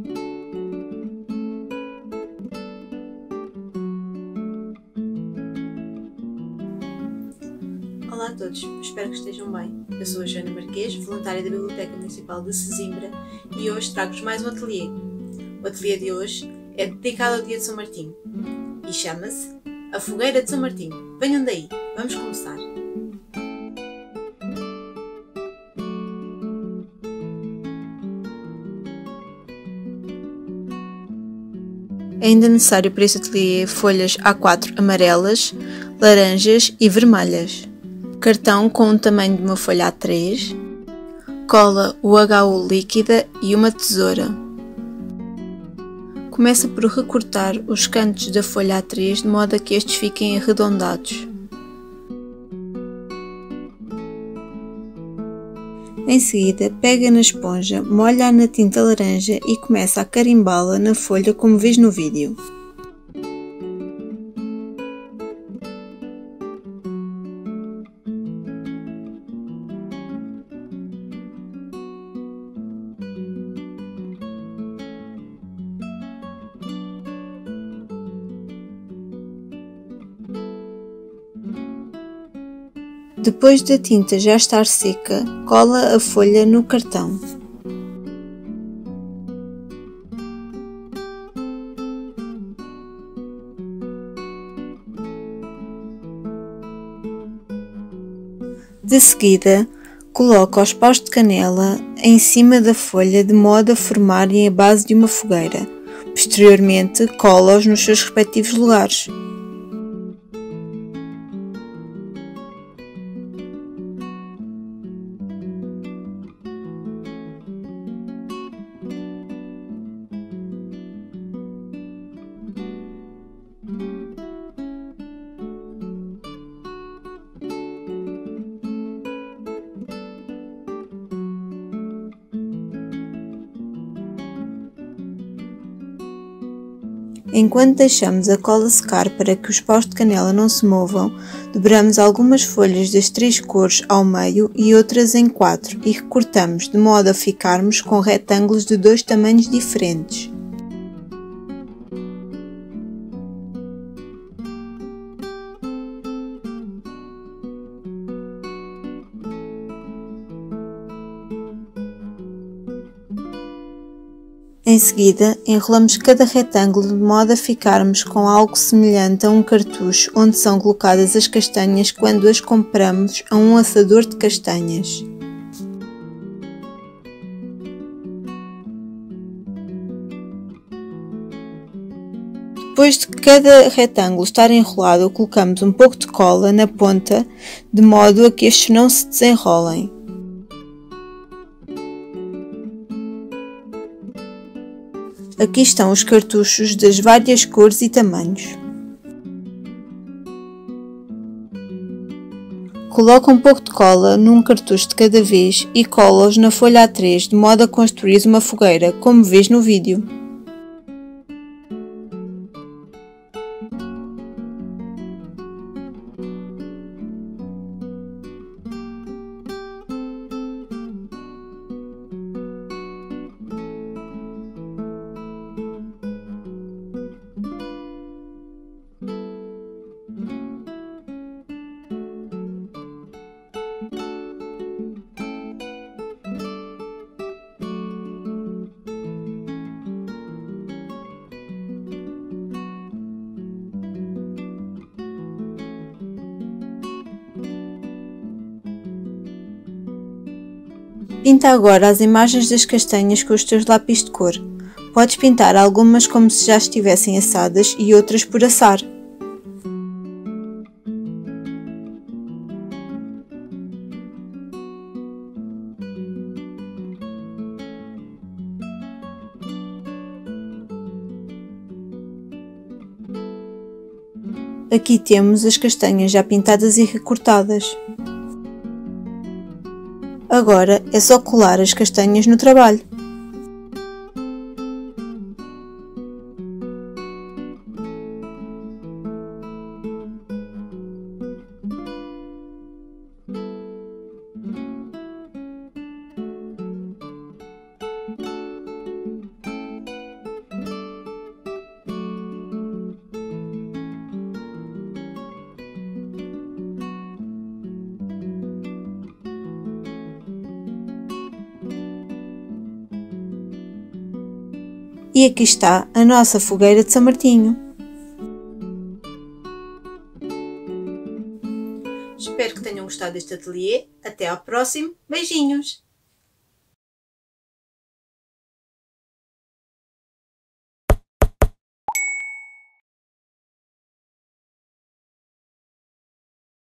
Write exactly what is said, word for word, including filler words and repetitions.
Olá a todos, espero que estejam bem. Eu sou a Joana Marques, voluntária da Biblioteca Municipal de Sesimbra, e hoje trago-vos mais um ateliê. O ateliê de hoje é dedicado ao dia de São Martinho e chama-se A Fogueira de São Martinho. Venham daí, vamos começar. É ainda necessário para este ateliê folhas A quatro amarelas, laranjas e vermelhas, cartão com o tamanho de uma folha A três, cola U H U líquida e uma tesoura. Começa por recortar os cantos da folha A três de modo a que estes fiquem arredondados. Em seguida, pega na esponja, molha-a na tinta laranja e começa a carimbá-la na folha como vês no vídeo. Depois da tinta já estar seca, cola a folha no cartão. De seguida, coloca os paus de canela em cima da folha de modo a formarem a base de uma fogueira. Posteriormente, cola-os nos seus respectivos lugares. Enquanto deixamos a cola secar para que os paus de canela não se movam, dobramos algumas folhas das três cores ao meio e outras em quatro e recortamos de modo a ficarmos com retângulos de dois tamanhos diferentes. Em seguida, enrolamos cada retângulo de modo a ficarmos com algo semelhante a um cartucho onde são colocadas as castanhas quando as compramos a um assador de castanhas. Depois de cada retângulo estar enrolado, colocamos um pouco de cola na ponta de modo a que estes não se desenrolem. Aqui estão os cartuchos das várias cores e tamanhos. Coloca um pouco de cola num cartucho de cada vez e cola-os na folha A três de modo a construir uma fogueira, como vês no vídeo. Pinta agora as imagens das castanhas com os teus lápis de cor. Podes pintar algumas como se já estivessem assadas e outras por assar. Aqui temos as castanhas já pintadas e recortadas. Agora é só colar as castanhas no trabalho. E aqui está a nossa fogueira de São Martinho. Espero que tenham gostado deste ateliê. Até ao próximo. Beijinhos!